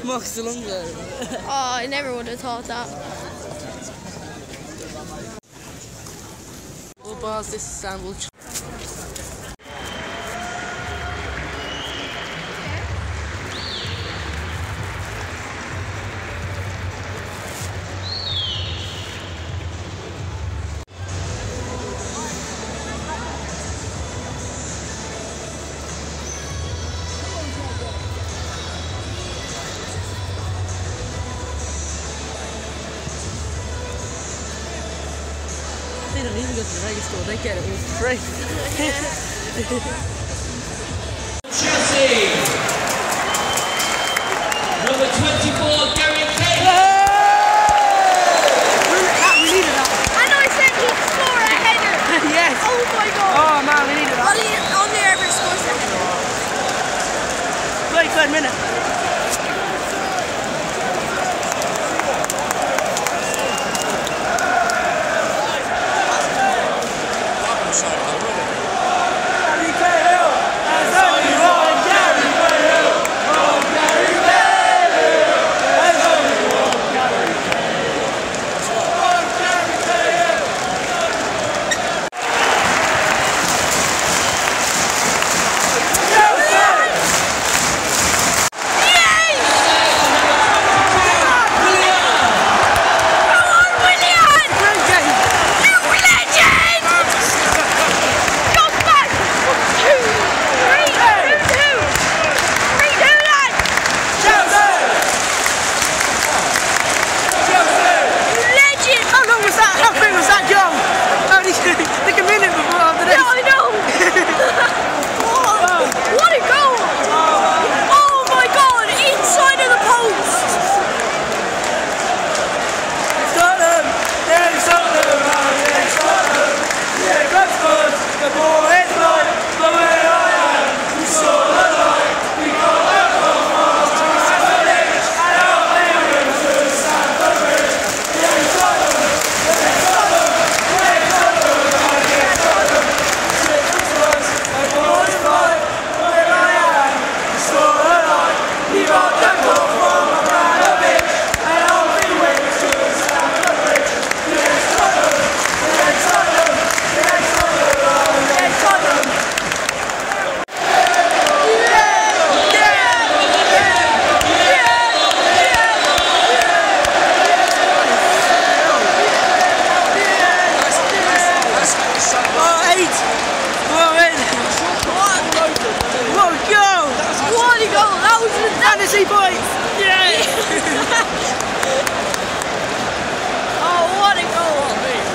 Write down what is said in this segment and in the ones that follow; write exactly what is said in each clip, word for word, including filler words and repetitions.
Marcus Alonso. Oh, I never would have thought that. All bars this sandwich. They don't even go to the Vegas store, they get it all for free. Chelsea! Number twenty-four, Gary Kane! That, we needed that. And I said he'd score a header! Yes! Oh my god! Oh man, we needed that. Only, only ever scores a header. thirty-third minute. Fantasy points! Yeah! Oh, what a goal!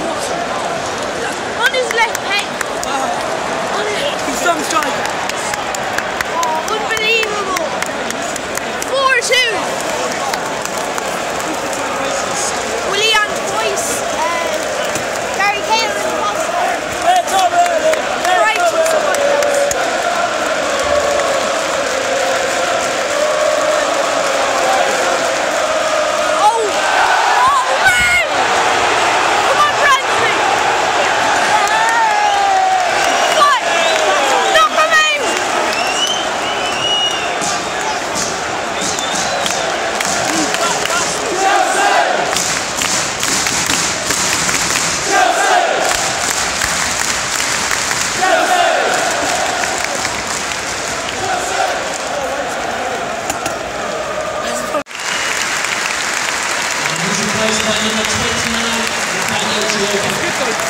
On his left head! On his... He's some striker. Oh, unbelievable! four two! Willian Boyce, uh, Gary Kane and Foster. Right to somebody else. By number twenty-nine, Nathaniel Jordan.